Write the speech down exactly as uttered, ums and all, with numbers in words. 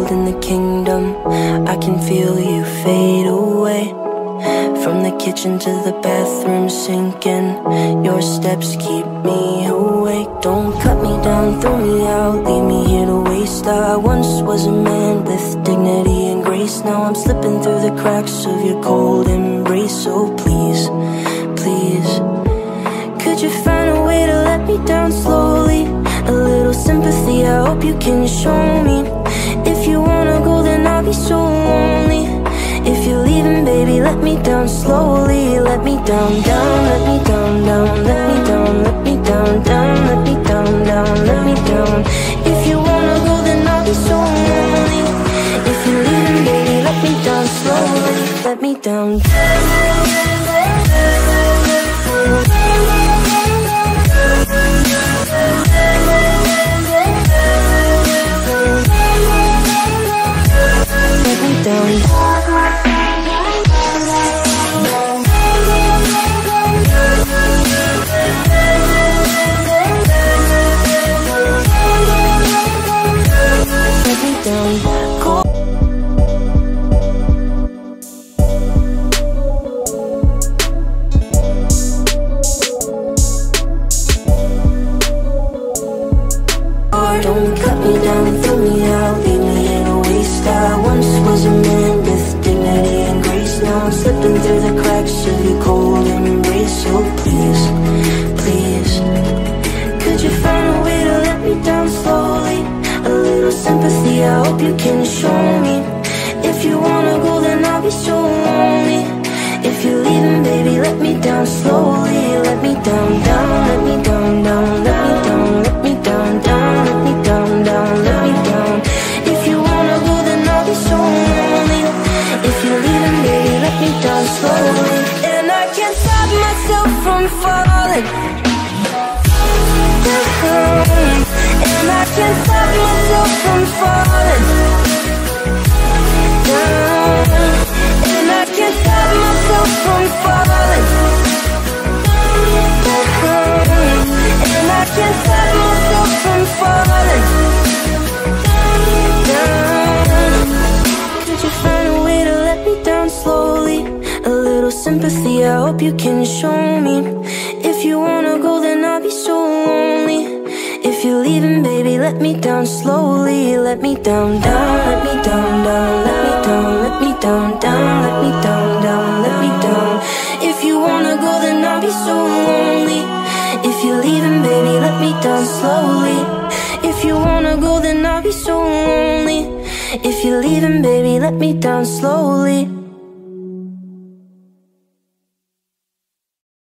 in the kingdom. I can feel you fade away. From the kitchen to the bathroom sinking, your steps keep me awake. Don't cut me down, throw me out, leave me here to waste. I once was a man with dignity and grace. Now I'm slipping through the cracks of your cold embrace. So please, please, could you find a way to let me down slowly? A little sympathy, I hope you can show me. If you wanna go, then I'll be so lonely. If you're leaving, baby, let me down slowly. Let me down, down, let me down, down, let me down, let me down, down, let me down, down, let me down. If you wanna go, then I'll be so lonely. If you're leaving, baby, let me down slowly. Let me down. Let me down. Don't cut me down, throw me out, leave me in a waste. I once was a man with dignity and grace. Now I'm slipping through the cracks of your cold embrace. So please, please, could you find a way to let me down slowly? A little sympathy, I hope you can show me. If you wanna go, then I'll be so lonely. If you're leaving, baby, let me down slowly. Let me down, down, let me down, down, let me down, let me down, down, let me down, down, let me down. If you wanna go, then I'll be so lonely. If you're leaving, baby, let me down slowly. And I can't stop myself from falling down. And I can't stop myself from falling down. And I can't stop myself from falling down. And I can't stop myself from falling down. Could you find a way to let me down slowly? A little sympathy, I hope you can show me. If you wanna go, then I'll be so lonely. If you're leaving, baby, let me down slowly. Let me down, down, let me down, down, let me down, let me down, down, let me down, down, let me down. If you wanna go, then I'll be so lonely. If you're leaving, baby, let me down slowly. If you wanna go, then I'll be so lonely. If you're leaving, baby, let me down slowly.